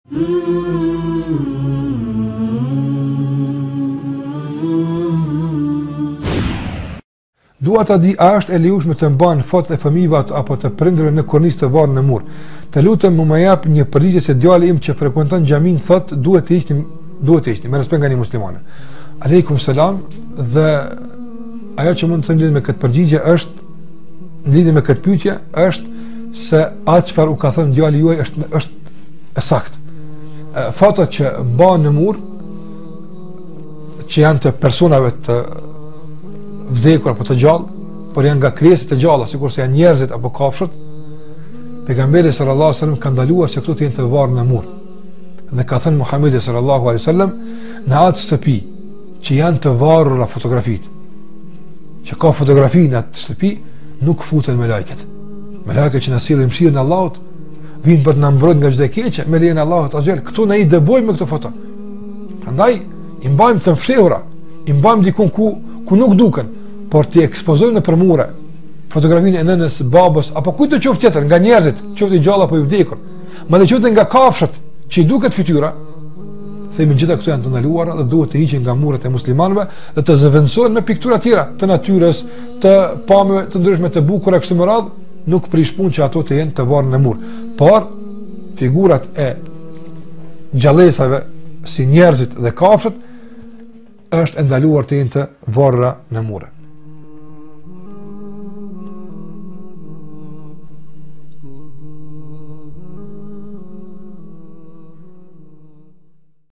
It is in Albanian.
Dua ta di, a është e lejueshme të mban foto e fëmijëve apo të prindërve në kornizë të varur në mur? Të lutem më jap një përgjigje se djali im që frekuenton xhamin thot duhet të hiqni me respekt nga një muslimane. Aleikum selam, dhe ajo që mund të them lidhur me këtë përgjigje është, lidhur me këtë pyetje, është se atë çfarë u ka thënë djali juaj është e saktë. Fotot që mbahen në mur, që janë të personave të vdekur apo të gjallë, por janë nga krijesat e gjalla, sikurse janë njerëzit apo kafshët, pejgamberi sallallahu alaihi wasallam ka ndaluar që këto të jenë të varur në mur. Dhe ka thënë Muhamedi sallallahu alaihi wasallam, në atë shtëpi që janë të varura fotografitë, që ka fotografi në atë shtëpi, nuk futen me lajket. Me lajket që na sillin mëshirën e Allahut, vinë për të na mbrojtur nga çdo e keqe, me lejen e Allahut azhjal. Këtu ne i dëbojmë me këto foto. Prandaj i mbajmë të fshehura, i mbajmë diku ku nuk duken, por ti ekspozojmë nëpër mure fotografinë e nënës, babës apo kujt do qoftë tjetër nga njerëzit, qoftë i gjallë apo i vdekur, madje qoftë nga kafshët që i duket fytyra, themi gjitha këto janë të ndaluara dhe duhet të hiqen nga muret e muslimanëve dhe të zëvendësohen me piktura tjera të natyrës, të pamjeve të ndryshme të bukura kështu me radhë, nuk prish punë që ato të jenë të varur në mur. Por figurat e gjallësave si njerëzit dhe kafshët është ndaluar të jenë të varura në mure.